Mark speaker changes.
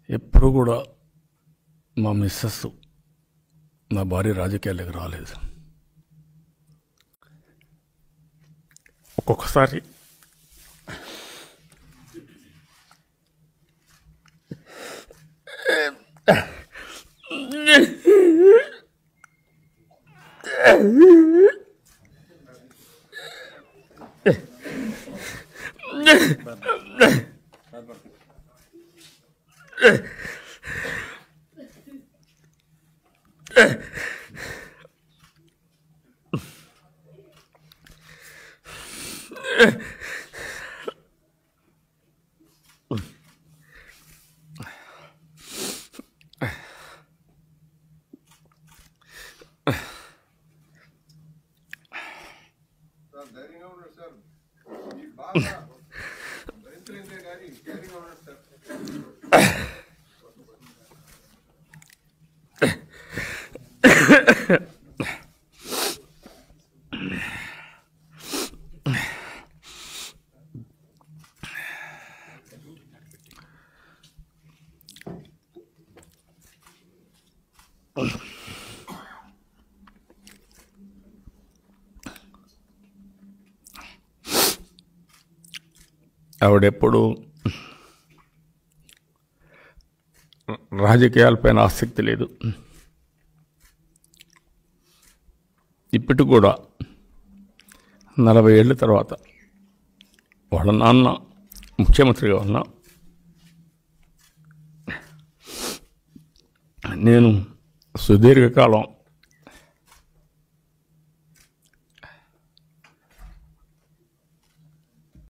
Speaker 1: ఎప్పుడు కూడా మా మిస్సెస్ నా భార్య రాజకీయాలకు రాలేదు. ఒక్కొక్కసారి ఆవిడెప్పుడు రాజకీయాలపైన ఆసక్తి లేదు. ఇప్పటికి కూడా 40 ఏళ్ళ తర్వాత వాళ్ళ నాన్న ముఖ్యమంత్రిగా ఉన్నా, నేను సుదీర్ఘకాలం